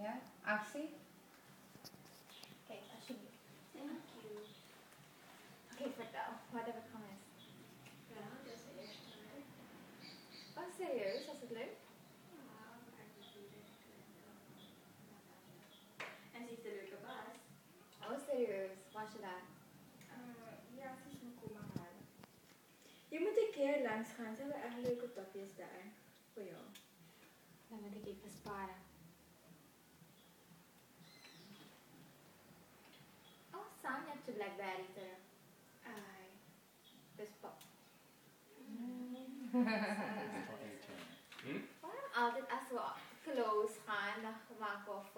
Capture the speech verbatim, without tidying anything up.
Ja, actie. Kijk, alsjeblieft. Thank you. Oké, vertel. Wat heb ik gemist? Ja, dat is de eerste week. Oh, serieus? Was het leuk? Ja, maar ik ben niet echt leuk. En ze heeft een leuke baas. Oh, serieus? Was je daar? Uh, ja, ze is me komen halen. Je moet een keer langs gaan. Ze hebben echt leuke topjes daar. Voor jou. Dan moet ik even sparen. Oh, Sam, je hebt je Blackberry terug. Ai. Dus pap. Hm? Waarom altijd als we close gaan, dan maken we